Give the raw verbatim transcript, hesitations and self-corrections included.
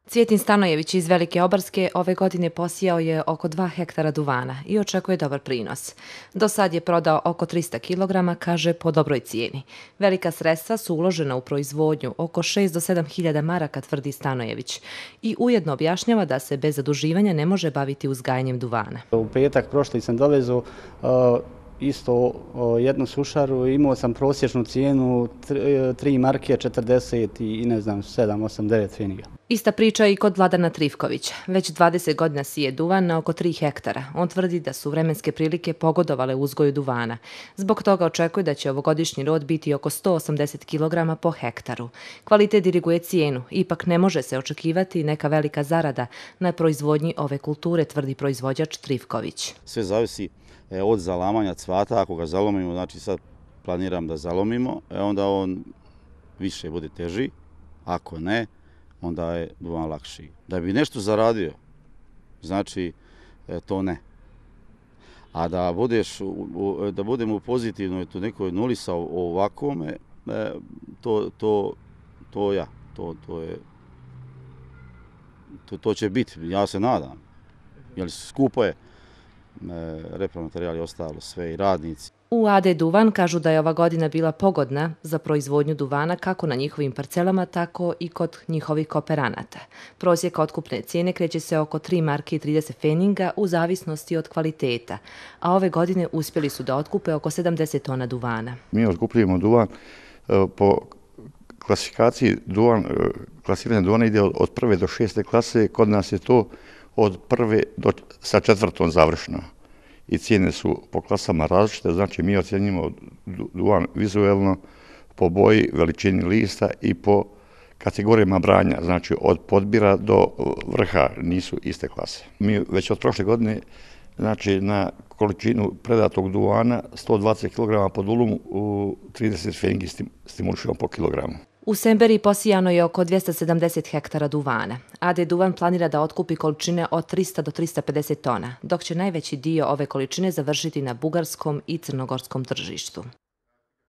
Cvijetin Stanojević iz Velike Obarske ove godine posijao je oko dva hektara duvana i očekuje dobar prinos. Do sad je prodao oko trista kilograma, kaže, po dobroj cijeni. Velika sredstva su uložena u proizvodnju, oko šest do sedam hiljada maraka, tvrdi Stanojević. I ujedno objašnjava da se bez zaduživanja ne može baviti uzgajanjem duvana. U petak prošli sam dovezu isto jednu sušaru, imao sam prosječnu cijenu tri marke, četrdeset i ne znam, sedam, osam, devet feniga. Ista priča i kod Vladana Trifkovića. Već dvadeset godina sije duvan na oko tri hektara. On tvrdi da su vremenske prilike pogodovale uzgoju duvana. Zbog toga očekuje da će ovogodišnji rod biti oko sto osamdeset kilograma po hektaru. Kvalitet diriguje cijenu, ipak ne može se očekivati neka velika zarada na proizvodnji ove kulture, tvrdi proizvođač Trifković. Sve zavisi od zalamanja cvata. Ako ga zalomimo, znači sad planiram da zalomimo, onda on više bude teži. Ako ne, onda je duvan lakši. Da bi nešto zaradio, znači to ne. A da budeš, da budemo u pozitivnoj tu nekoj nuli sa ovakvome, to, to, to ja, to, to je, to, to će biti, ja se nadam. Jer skupo je, repromaterijal i ostalo, sve i radnici. U A D Duvan kažu da je ova godina bila pogodna za proizvodnju duvana kako na njihovim parcelama, tako i kod njihovih kooperanata. Prosjek otkupne cijene kreće se oko tri marke i trideset feninga u zavisnosti od kvaliteta, a ove godine uspjeli su da otkupe oko sedamdeset tona duvana. Mi otkupljujemo duvan po klasifikaciji duvan, klasiranje duvana ide od prve do šeste klase, kod nas je to od prve do sa četvrtom završeno. I cijene su po klasama različite, znači mi ocjenjujemo duvan vizuelno po boji, veličini lista i po kategorijama branja, znači od podbira do vrha nisu iste klase. Mi već od prošle godine, znači na količinu predatog duvana sto dvadeset kilograma po dulumu u trideset feningi stimulišemo po kilogramu. U Semberiji posijano je oko dvjesto sedamdeset hektara duvana. A D Duvan planira da otkupi količine od trista do trista pedeset tona, dok će najveći dio ove količine završiti na bugarskom i crnogorskom tržištu.